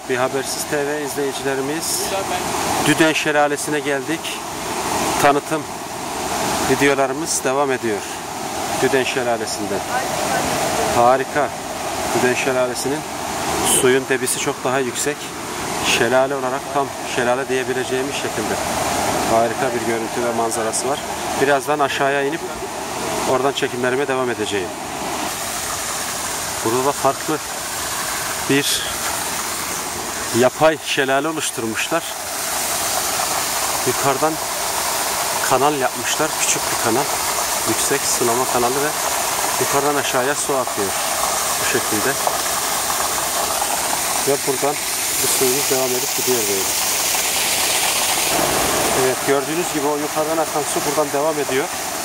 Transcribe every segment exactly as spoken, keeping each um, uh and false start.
Bir Habersiz T V izleyicilerimiz, Düden Şelalesi'ne geldik. Tanıtım videolarımız devam ediyor. Düden Şelalesi'nde. Harika. Düden Şelalesi'nin suyun debisi çok daha yüksek. Şelale olarak tam şelale diyebileceğimiz şekilde harika bir görüntü ve manzarası var. Birazdan aşağıya inip oradan çekimlerime devam edeceğim. Burada da farklı bir yapay şelale oluşturmuşlar. Yukarıdan kanal yapmışlar. Küçük bir kanal. Yüksek sulama kanalı ve yukarıdan aşağıya su akıyor. Bu şekilde. Ve buradan bu suyumuz devam edip gidiyor böyle. Evet, gördüğünüz gibi o yukarıdan akan su buradan devam ediyor.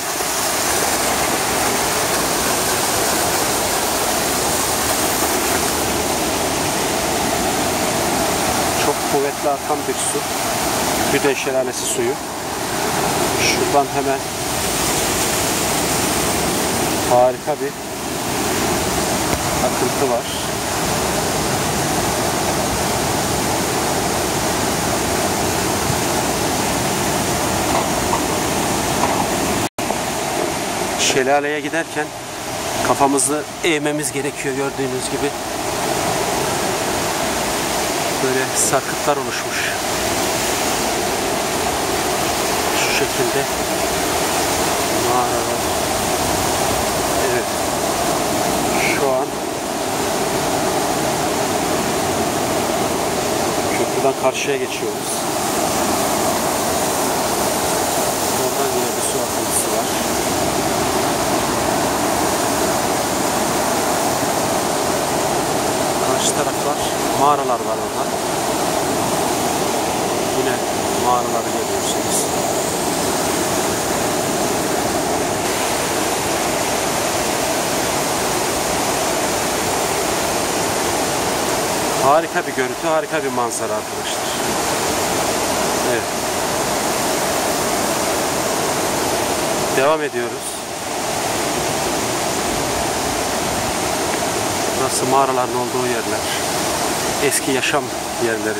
Çok kuvvetli akan bir su. Düden Şelalesi suyu. Şuradan hemen harika bir akıntı var. Şelaleye giderken kafamızı eğmemiz gerekiyor, gördüğünüz gibi. Böyle sarkıtlar oluşmuş. Şu şekilde. Mağaralar. Evet. Şu an köprüden karşıya geçiyoruz. Oradan yine bir su akıntısı var. Karşı taraflar, mağaralar var orada. Yine mağaraları görüyorsunuz. Harika bir görüntü, harika bir manzara arkadaşlar. Evet. Devam ediyoruz. Burası mağaraların olduğu yerler. Eski yaşam yerleri.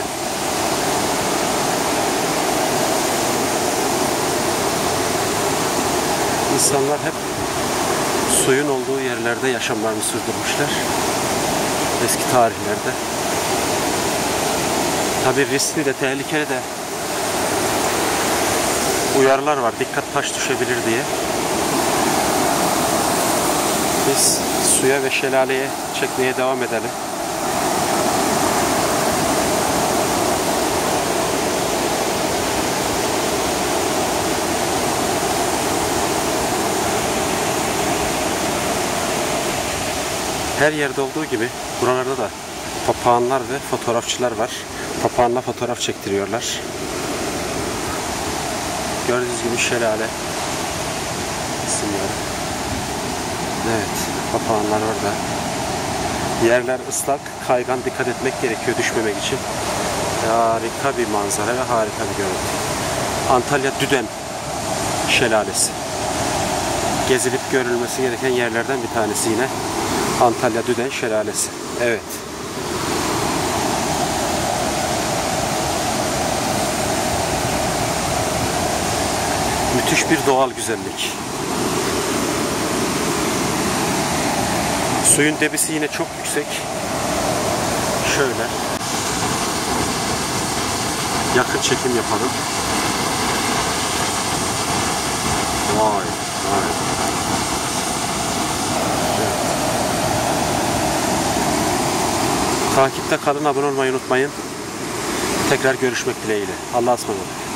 İnsanlar hep suyun olduğu yerlerde yaşamlarını sürdürmüşler. Eski tarihlerde. Tabii riskli de, tehlikeli de uyarılar var. Dikkat, taş düşebilir diye. Biz suya ve şelaleye çekmeye devam edelim. Her yerde olduğu gibi buralarda da papağanlar ve fotoğrafçılar var. Papağanla fotoğraf çektiriyorlar. Gördüğünüz gibi şelale isimleri. Evet, papağanlar orada. Yerler ıslak, kaygan, dikkat etmek gerekiyor düşmemek için. Harika bir manzara ve harika bir görüntü. Antalya Düden Şelalesi. Gezilip görülmesi gereken yerlerden bir tanesi yine. Antalya Düden Şelalesi. Evet. Müthiş bir doğal güzellik. Suyun debisi yine çok yüksek. Şöyle. Yakın çekim yapalım. Vay, vay. Evet. Takipte kalın, abone olmayı unutmayın. Tekrar görüşmek dileğiyle. Allah'a ısmarladık.